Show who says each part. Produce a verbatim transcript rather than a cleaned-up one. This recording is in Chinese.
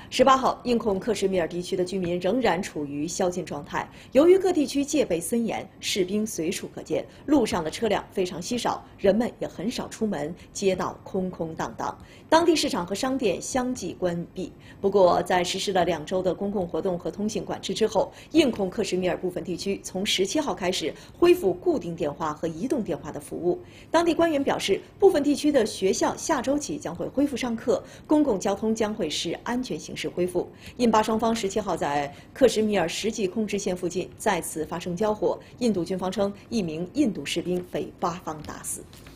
Speaker 1: 十八号，印控克什米尔地区的居民仍然处于宵禁状态。由于各地区戒备森严，士兵随处可见，路上的车辆非常稀少，人们也很少出门，街道空空荡荡。当地市场和商店相继关闭。不过，在实施了两周的公共活动和通信管制之后，印控克什米尔部分地区从十七号开始恢复固定电话和移动电话的服务。当地官员表示，部分地区的学校下周起将会恢复上课，公共交通将会视安全形势恢复。印巴双方十七号在克什米尔实际控制线附近再次发生交火，印度军方称一名印度士兵被巴方打死。